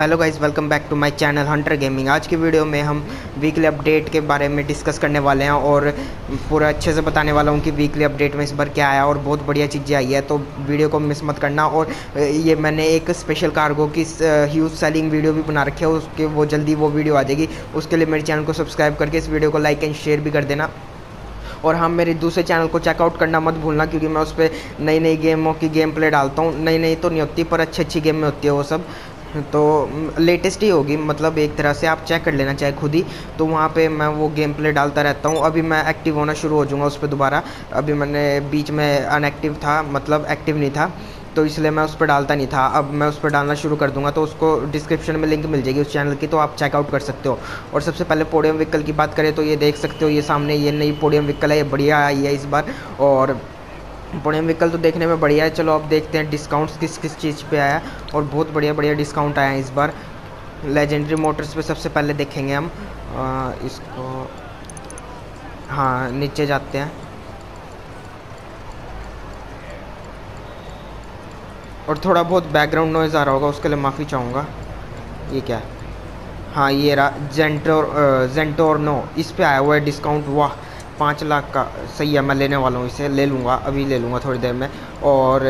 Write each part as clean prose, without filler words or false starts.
Hello guys, welcome back to my channel hunter gaming. आज की video में हम वीकली अपडेट के बारे में डिस्कस करने वाले हैं और पूरा अच्छे से बताने वाला हूँ कि वीकली अपडेट में इस बार क्या आया और बहुत बढ़िया चीज़ें आई है। तो वीडियो को मिस मत करना। और ये मैंने एक स्पेशल कार्गो की ह्यूज सेलिंग वीडियो भी बना रखी है, उसके वो जल्दी वो वीडियो आ जाएगी। उसके लिए मेरे चैनल को सब्सक्राइब करके इस वीडियो को लाइक एंड शेयर भी कर देना। और हाँ, मेरे दूसरे चैनल को चेकआउट करना मत भूलना, क्योंकि मैं उस पर नई नई गेमों की गेम प्ले डालता हूँ। नई नई तो नहीं होती पर अच्छी अच्छी गेम में होती है वो सब। तो लेटेस्ट ही होगी, मतलब एक तरह से आप चेक कर लेना चाहे खुद ही। तो वहाँ पे मैं वो गेम प्ले डालता रहता हूँ। अभी मैं एक्टिव होना शुरू हो जाऊँगा उस पर दोबारा। अभी मैंने बीच में अनएक्टिव था, मतलब एक्टिव नहीं था, तो इसलिए मैं उस पर डालता नहीं था। अब मैं उस पर डालना शुरू कर दूंगा, तो उसको डिस्क्रिप्शन में लिंक मिल जाएगी उस चैनल की, तो आप चेकआउट कर सकते हो। और सबसे पहले पोडियम व्हीकल की बात करें तो ये देख सकते हो, ये सामने ये नई पोडियम व्हीकल है, ये बढ़िया आई है इस बार। और पोडियम व्हीकल तो देखने में बढ़िया है। चलो अब देखते हैं डिस्काउंट्स किस किस चीज़ पे आया, और बहुत बढ़िया बढ़िया डिस्काउंट आया है इस बार। लेजेंडरी मोटर्स पे सबसे पहले देखेंगे हम इसको। हाँ, नीचे जाते हैं। और थोड़ा बहुत बैकग्राउंड नॉइज़ आ रहा होगा, उसके लिए माफ़ी चाहूँगा। ये क्या है? हाँ, ये रहा जेंटोरनो, इस पे आया हुआ है डिस्काउंट। वाह, 5 लाख का। सही है, मैं लेने वाला हूँ, इसे ले लूँगा, अभी ले लूँगा थोड़ी देर में। और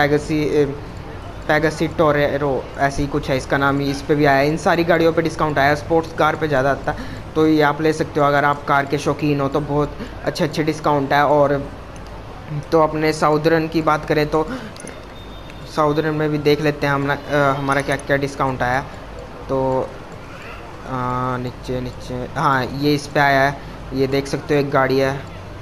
पैगसी टोरेरो ऐसी ही कुछ है इसका नाम, ही इस पे भी आया है। इन सारी गाड़ियों पे डिस्काउंट आया है। स्पोर्ट्स कार पे ज़्यादा आता है, तो ये आप ले सकते हो अगर आप कार के शौकीन हो, तो बहुत अच्छे अच्छे डिस्काउंट है। और तो अपने साउदर्न की बात करें तो साउदर्न में भी देख लेते हैं हम हमारा क्या क्या डिस्काउंट आया। तो नीचे नीचे, हाँ ये इस पे आया है, ये देख सकते हो एक गाड़ी है।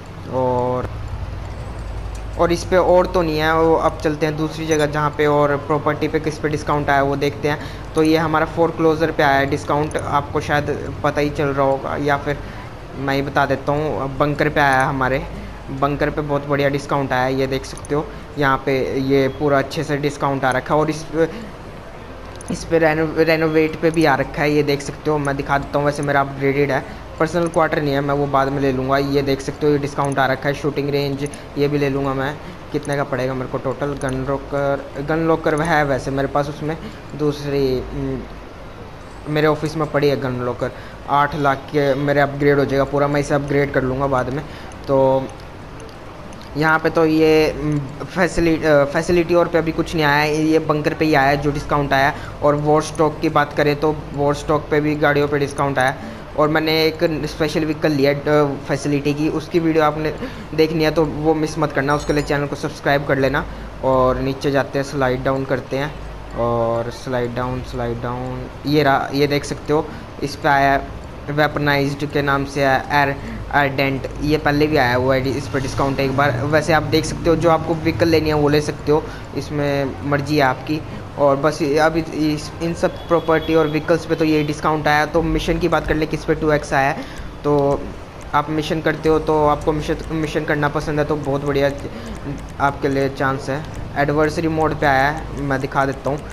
और इस पे और तो नहीं है वो। अब चलते हैं दूसरी जगह जहाँ पे और प्रॉपर्टी पे किस पे डिस्काउंट आया वो देखते हैं। तो ये हमारा फोरक्लोजर पे आया है डिस्काउंट, आपको शायद पता ही चल रहा होगा, या फिर मैं ही बता देता हूँ। बंकर पे आया है हमारे, बंकर पे बहुत बढ़िया डिस्काउंट आया है, ये देख सकते हो यहाँ पे। ये पूरा अच्छे से डिस्काउंट आ रखा है। और इस पे रेनोवेट पे भी आ रखा है, ये देख सकते हो। मैं दिखा देता हूँ, वैसे मेरा अपग्रेडेड है। पर्सनल क्वार्टर नहीं है, मैं वो बाद में ले लूँगा। ये देख सकते हो, ये डिस्काउंट आ रखा है। शूटिंग रेंज ये भी ले लूँगा मैं। कितने का पड़ेगा मेरे को टोटल? गन लॉकर है वैसे मेरे पास, उसमें दूसरी मेरे ऑफिस में पड़ी है गन लॉकर। 8 लाख के मेरे अपग्रेड हो जाएगा पूरा, मैं इसे अपग्रेड कर लूँगा बाद में। तो यहाँ पे तो ये फैसिलिटी और पे अभी कुछ नहीं आया है, ये बंकर पे ही आया है जो डिस्काउंट आया। और वॉर स्टॉक की बात करें तो वॉर स्टॉक पे भी गाड़ियों पे डिस्काउंट आया। और मैंने एक स्पेशल व्हीकल लिया फैसिलिटी की, उसकी वीडियो आपने देखनी है तो वो मिस मत करना, उसके लिए चैनल को सब्सक्राइब कर लेना। और नीचे जाते हैं, स्लाइड डाउन करते हैं, और स्लाइड डाउन ये रहा, ये देख सकते हो इस पर आया वेपनाइज्ड के नाम से है एरडेंट। ये पहले भी आया हुआ है, इस पर डिस्काउंट है एक बार। वैसे आप देख सकते हो, जो आपको व्हीकल लेनी है वो ले सकते हो, इसमें मर्जी है आपकी। और बस अब इन सब प्रॉपर्टी और व्हीकल्स पे तो ये डिस्काउंट आया। तो मिशन की बात कर ले, किस पे 2x आया है। तो आप मिशन करते हो, तो आपको मिशन करना पसंद है तो बहुत बढ़िया आपके लिए चांस है। एडवर्सरी मोड पे आया है, मैं दिखा देता हूँ।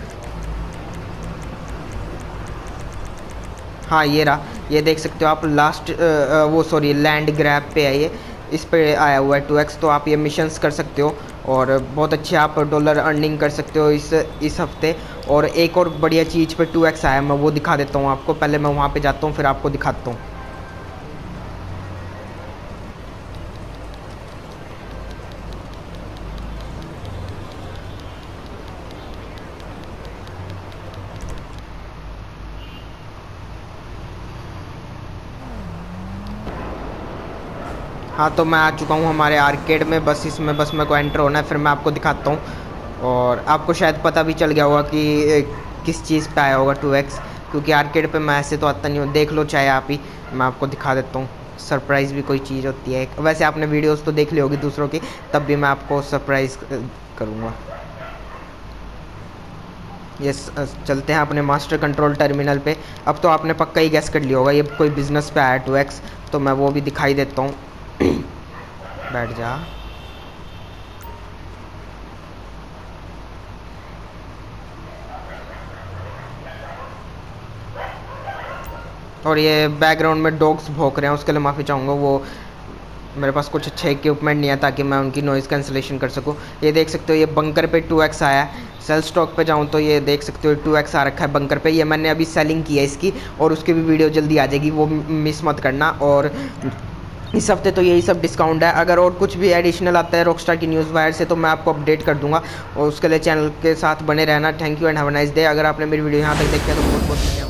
हाँ ये रहा, ये देख सकते हो आप। लैंड ग्रैब पे है ये, इस पे आया हुआ है 2x। तो आप ये मिशंस कर सकते हो और बहुत अच्छे आप डॉलर अर्निंग कर सकते हो इस हफ्ते। और एक और बढ़िया चीज़ पे 2x आया, मैं वो दिखा देता हूँ आपको। पहले मैं वहाँ पे जाता हूँ, फिर आपको दिखाता हूँ। हाँ, तो मैं आ चुका हूँ हमारे आर्केड में। बस इसमें बस मेरे को एंटर होना है, फिर मैं आपको दिखाता हूँ। और आपको शायद पता भी चल गया होगा कि किस चीज़ पे आया होगा 2x, क्योंकि आर्केड पे मैं ऐसे तो आता नहीं हूँ। देख लो चाहे आप ही, मैं आपको दिखा देता हूँ। सरप्राइज़ भी कोई चीज़ होती है। वैसे आपने वीडियोस तो देख ली होगी दूसरों की, तब भी मैं आपको सरप्राइज़ करूँगा। ये चलते हैं अपने मास्टर कंट्रोल टर्मिनल पे। अब तो आपने पक्का ही गैस कर लिया होगा, ये कोई बिजनेस पे आया 2x। तो मैं वो भी दिखाई देता हूँ। बैठ जा। और ये बैकग्राउंड में डॉग्स भौंक रहे हैं, उसके लिए माफ़ी चाहूँगा। वो मेरे पास कुछ अच्छे इक्विपमेंट नहीं है ताकि मैं उनकी नॉइज़ कैंसिलेशन कर सकूँ। ये देख सकते हो, ये बंकर पे 2x आया है। सेल स्टॉक पे जाऊँ तो ये देख सकते हो 2x आ रखा है बंकर पे, ये मैंने अभी सेलिंग की है इसकी, और उसकी भी वीडियो जल्दी आ जाएगी, वो मिस मत करना। और इस हफ्ते तो यही सब डिस्काउंट है। अगर और कुछ भी एडिशनल आता है रॉकस्टार की न्यूज़ वायर से तो मैं आपको अपडेट कर दूंगा, और उसके लिए चैनल के साथ बने रहना। Thank you and have a nice day. अगर आपने मेरी वीडियो यहाँ तक देखी है तो बहुत बहुत धन्यवाद।